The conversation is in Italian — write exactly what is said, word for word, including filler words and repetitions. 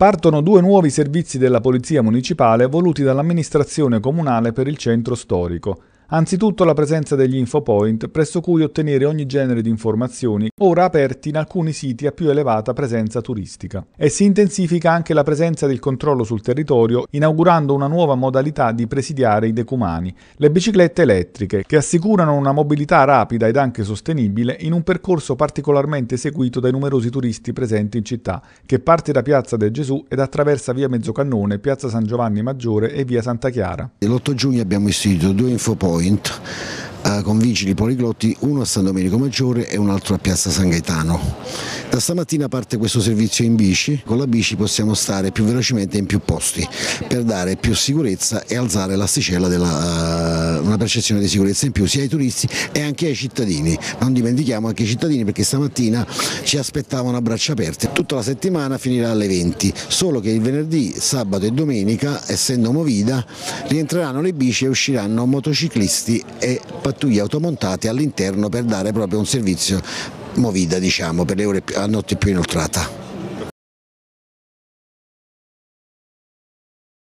Partono due nuovi servizi della Polizia Municipale voluti dall'amministrazione comunale per il centro storico. Anzitutto la presenza degli infopoint presso cui ottenere ogni genere di informazioni, ora aperti in alcuni siti a più elevata presenza turistica. E si intensifica anche la presenza del controllo sul territorio, inaugurando una nuova modalità di presidiare i decumani, le biciclette elettriche, che assicurano una mobilità rapida ed anche sostenibile in un percorso particolarmente seguito dai numerosi turisti presenti in città, che parte da Piazza del Gesù ed attraversa via Mezzocannone, Piazza San Giovanni Maggiore e via Santa Chiara. L'otto giugno abbiamo istituito due infopoint con vigili poliglotti, uno a San Domenico Maggiore e un altro a Piazza San Gaetano. Da stamattina parte questo servizio in bici, con la bici possiamo stare più velocemente in più posti per dare più sicurezza e alzare l'asticella della uh, una percezione di sicurezza in più sia ai turisti e anche ai cittadini. Non dimentichiamo anche i cittadini, perché stamattina ci aspettavano a braccia aperte. Tutta la settimana finirà alle venti, solo che il venerdì, sabato e domenica, essendo Movida, rientreranno le bici e usciranno motociclisti e pattuglie automontate all'interno per dare proprio un servizio Movida, diciamo, per le ore a notte più inoltrata.